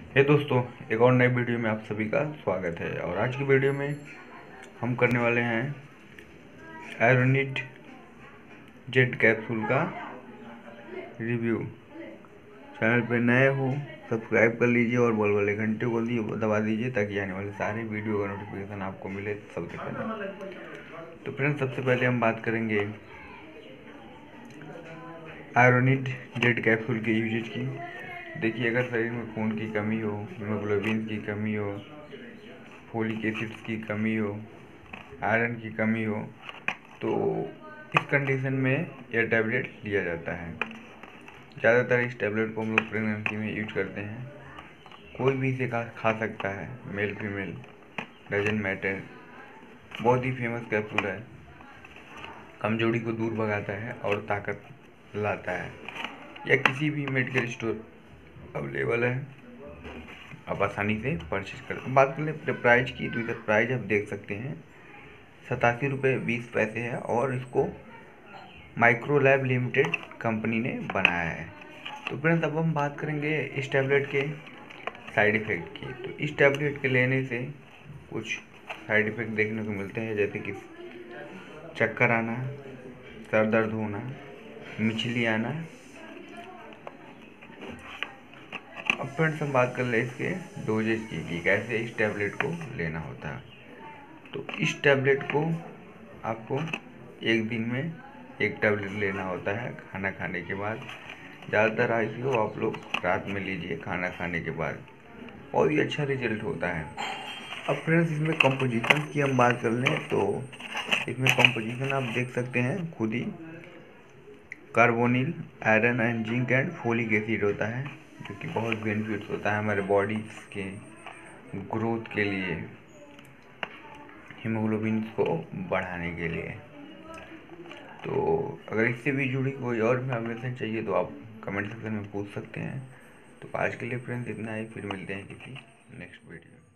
हे दोस्तों, एक और नई वीडियो में आप सभी का स्वागत है। और आज की वीडियो में हम करने वाले हैं आयरोनिड जेट कैप्सूल का रिव्यू। चैनल पे नए हो सब्सक्राइब कर लीजिए और बॉल वाले घंटे को दबा दीजिए ताकि आने वाले सारे वीडियो का नोटिफिकेशन आपको मिले सबसे पहले। तो फ्रेंड्स, सबसे पहले हम बात करेंगे आयरोनिड जेट कैप्सूल के यूजेज की। देखिए, अगर शरीर में खून की कमी हो, हीमोग्लोबिन की कमी हो, फोलिक एसिड्स की कमी हो, आयरन की कमी हो, तो इस कंडीशन में यह टैबलेट लिया जाता है। ज़्यादातर इस टैबलेट को हम लोग प्रेगनेंसी में यूज करते हैं। कोई भी इसे खा सकता है, मेल फीमेल डजंट मैटर। बहुत ही फेमस कैप्सूल है, कमजोरी को दूर भगाता है और ताकत लाता है। यह किसी भी मेडिकल स्टोर अवेलेबल है, आप आसानी से परचेज कर। बात कर लें प्राइस की, तो इधर प्राइस आप देख सकते हैं 87 रुपये 20 पैसे है और इसको माइक्रोलैब लिमिटेड कंपनी ने बनाया है। तो फ्रेंड्स, अब हम बात करेंगे इस टैबलेट के साइड इफ़ेक्ट की। तो इस टैबलेट के लेने से कुछ साइड इफ़ेक्ट देखने को मिलते हैं, जैसे कि चक्कर आना, सर दर्द होना, मिचली आना। अब फ्रेंड्स, हम बात कर ले इसके डोजेज की कि कैसे इस टैबलेट को लेना होता है। तो इस टैबलेट को आपको एक दिन में एक टैबलेट लेना होता है खाना खाने के बाद। ज़्यादातर आईसीयू आप लोग रात में लीजिए खाना खाने के बाद, और ये अच्छा रिजल्ट होता है। अब फ्रेंड्स, इसमें कंपोजिशन की हम बात कर लें तो इसमें कंपोजिशन आप देख सकते हैं खुद ही। Carbonyl, iron and zinc and folic acid होता है, जो कि बहुत बेनिफिट्स होता है हमारे बॉडी के ग्रोथ के लिए, हीमोग्लोबिन को बढ़ाने के लिए। तो अगर इससे भी जुड़ी कोई और इन्फॉर्मेशन चाहिए तो आप कमेंट सेक्शन में पूछ सकते हैं। तो आज के लिए फ्रेंड्स इतना ही, फिर मिलते हैं किसी नेक्स्ट वीडियो में।